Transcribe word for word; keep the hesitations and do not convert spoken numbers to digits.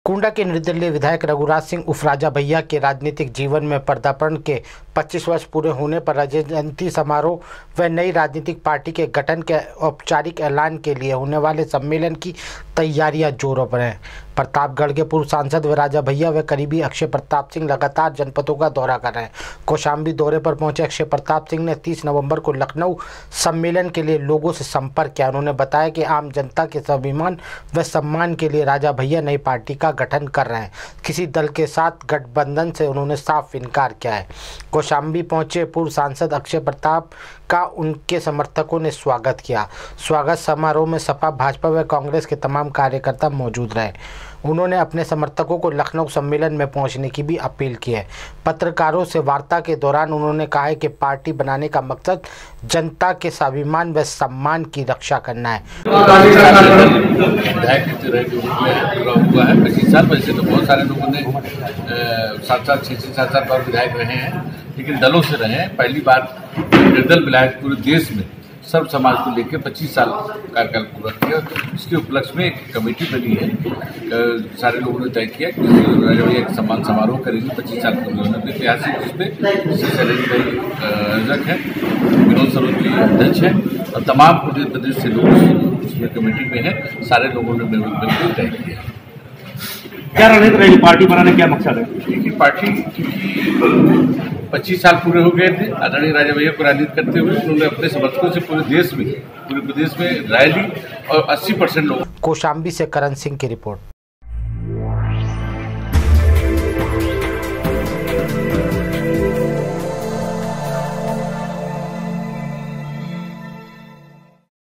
कुंडा के निर्दलीय विधायक रघुराज सिंह उर्फ राजा भैया के राजनीतिक जीवन में पदार्पण के पच्चीस वर्ष पूरे होने पर रजत जयंती समारोह व नई राजनीतिक पार्टी के गठन के औपचारिक ऐलान के लिए होने वाले सम्मेलन की तैयारियां जोरों पर हैं। प्रतापगढ़ के पूर्व सांसद व राजा भैया व करीबी अक्षय प्रताप सिंह लगातार जनपदों का दौरा कर रहे हैं। कौशाम्बी दौरे पर पहुंचे अक्षय प्रताप सिंह ने तीस नवंबर को लखनऊ सम्मेलन के लिए लोगों से संपर्क किया। उन्होंने बताया कि आम जनता के स्वाभिमान व सम्मान के लिए राजा भैया नई पार्टी का गठन कर रहे हैं। किसी दल के साथ गठबंधन से उन्होंने साफ इनकार किया है। कौशाम्बी पहुंचे पूर्व सांसद अक्षय प्रताप का उनके समर्थकों ने स्वागत किया। स्वागत समारोह में सपा, भाजपा व कांग्रेस के तमाम कार्यकर्ता मौजूद रहे। उन्होंने अपने समर्थकों को लखनऊ सम्मेलन में पहुंचने की भी अपील की है। पत्रकारों से वार्ता के दौरान उन्होंने कहा है कि पार्टी बनाने का मकसद जनता के स्वाभिमान व सम्मान की रक्षा करना है। हुआ है पच्चीस साल वैसे तो बहुत सारे लोगों ने सात सात छः छः सात सात बार विधायक रहे हैं, लेकिन दलों से रहे हैं। पहली बार निर्दल विधायक पूरे देश में सर्व समाज को लेकर पच्चीस साल कार्यकाल पूरा किया। इसके उपलक्ष्य में एक कमेटी बनी है। सारे लोगों ने तय किया कि राजा भैया एक सम्मान समारोह करेंगे पच्चीस साल पूरे ऐतिहासिक, जिसमें शैलेंद्र भाई है, विनोद सरोज जी अध्यक्ष है और तमाम पूरे प्रदेश से लोग उसमें कमेटी में है। सारे लोगों ने मिलकर तय किया। क्या रणनीति रहेगी पार्टी बनाने, क्या मकसद है? देखिए, पार्टी पच्चीस साल पूरे हो गए थे आदरणीय राजा भैया को राजनीति करते हुए। उन्होंने अपने समर्थकों से पूरे देश में पूरे प्रदेश में राय ली और अस्सी परसेंट लोग। कौशाम्बी से करण सिंह की रिपोर्ट।